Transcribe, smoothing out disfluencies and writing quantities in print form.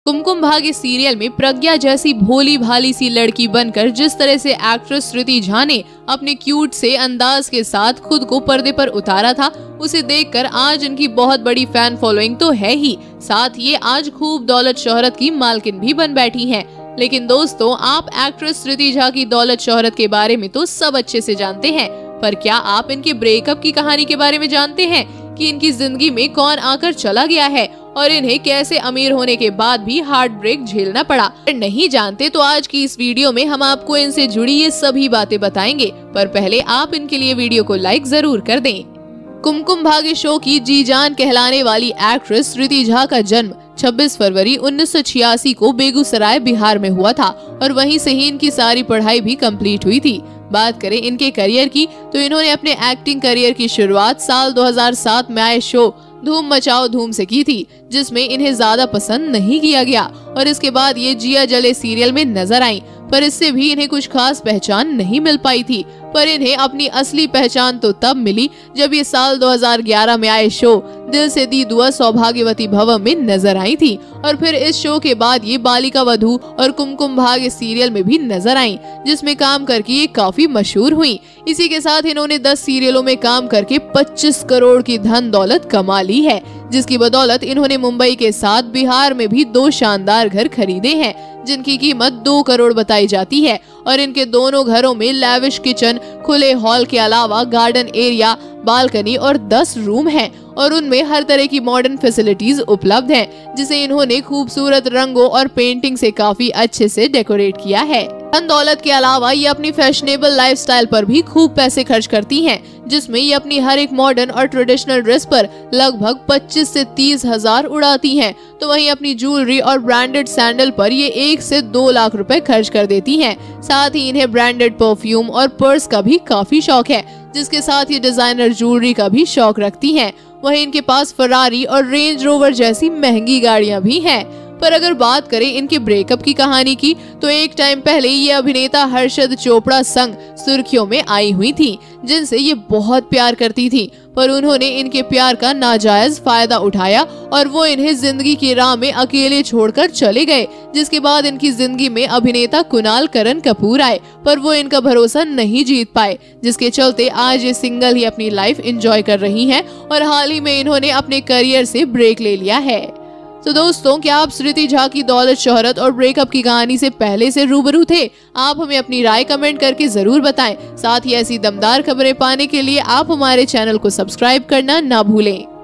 Kumkum Bhagya serial में प्रज्ञा जैसी भोली भाली सी लड़की बनकर जिस तरह से एक्ट्रेस श्रुति झा ने अपने क्यूट से अंदाज के साथ खुद को पर्दे पर उतारा था, उसे देखकर आज इनकी बहुत बड़ी फैन फॉलोइंग तो है ही, साथ ये आज खूब दौलत शोहरत की मालकिन भी बन बैठी हैं। लेकिन दोस्तों, आप एक्ट्रेस श्रुति झा की दौलत शोहरत के बारे में तो सब अच्छे से जानते हैं, पर क्या आप इनके ब्रेकअप की कहानी के बारे में जानते हैं कि इनकी जिंदगी में कौन आकर चला गया है और इन्हें कैसे अमीर होने के बाद भी हार्ट ब्रेक झेलना पड़ा? अगर नहीं जानते तो आज की इस वीडियो में हम आपको इनसे जुड़ी ये सभी बातें बताएंगे, पर पहले आप इनके लिए वीडियो को लाइक जरूर कर दें। कुमकुम भाग्य शो की जी जान कहलाने वाली एक्ट्रेस श्रुति झा का जन्म 26 फरवरी 1986 को बेगूसराय बिहार में हुआ था और वहीं से ही इनकी सारी पढ़ाई भी कंप्लीट हुई थी। बात करें इनके करियर की तो इन्होंने अपने एक्टिंग करियर की शुरुआत साल 2007 में आए शो धूम मचाओ धूम से की थी, जिसमें इन्हें ज्यादा पसंद नहीं किया गया और इसके बाद ये जिया जले सीरियल में नजर आई, पर इससे भी इन्हें कुछ खास पहचान नहीं मिल पाई थी। पर इन्हें अपनी असली पहचान तो तब मिली जब ये साल 2011 में आए शो दिल से दी दुआ सौभाग्यवती भव में नजर आई थी और फिर इस शो के बाद ये बालिका वधू और कुमकुम भाग्य सीरियल में भी नजर आई, जिसमें काम करके ये काफी मशहूर हुई। इसी के साथ इन्होंने 10 सीरियलों में काम करके 25 करोड़ की धन दौलत कमा ली है, जिसकी बदौलत इन्होंने मुंबई के साथ बिहार में भी 2 शानदार घर खरीदे हैं, जिनकी कीमत 2 करोड़ बताई जाती है और इनके दोनों घरों में लैविश किचन, खुले हॉल के अलावा गार्डन एरिया, बालकनी और 10 रूम हैं और उनमें हर तरह की मॉडर्न फैसिलिटीज उपलब्ध हैं, जिसे इन्होंने खूबसूरत रंगों और पेंटिंग से काफी अच्छे से डेकोरेट किया है। धन दौलत के अलावा ये अपनी फैशनेबल लाइफस्टाइल पर भी खूब पैसे खर्च करती हैं, जिसमें ये अपनी हर एक मॉडर्न और ट्रेडिशनल ड्रेस पर लगभग 25 से 30 हजार उड़ाती हैं, तो वहीं अपनी ज्वेलरी और ब्रांडेड सैंडल पर ये 1 से 2 लाख रुपए खर्च कर देती हैं। साथ ही इन्हें ब्रांडेड परफ्यूम और पर्स का भी काफी शौक है, जिसके साथ ये डिजाइनर ज्वेलरी का भी शौक रखती हैं। वहीं इनके पास फरारी और रेंज रोवर जैसी महंगी गाड़ियां भी हैं। पर अगर बात करें इनके ब्रेकअप की कहानी की तो एक टाइम पहले ये अभिनेता हर्षद चोपड़ा संग सुर्खियों में आई हुई थी, जिनसे ये बहुत प्यार करती थी, पर उन्होंने इनके प्यार का नाजायज फायदा उठाया और वो इन्हें जिंदगी की राह में अकेले छोड़कर चले गए, जिसके बाद इनकी जिंदगी में अभिनेता कुणाल करण कपूर आए, पर वो इनका भरोसा नहीं जीत पाए, जिसके चलते आज ये सिंगल ही अपनी लाइफ एंजॉय कर रही हैं और हाल ही में इन्होंने अपने करियर से ब्रेक ले लिया है। तो दोस्तों, क्या आप श्रुति झा की दौलत शोहरत और ब्रेकअप की कहानी से पहले से रूबरू थे? आप हमें अपनी राय कमेंट करके जरूर बताएं। साथ ही ऐसी दमदार खबरें पाने के लिए आप हमारे चैनल को सब्सक्राइब करना ना भूलें।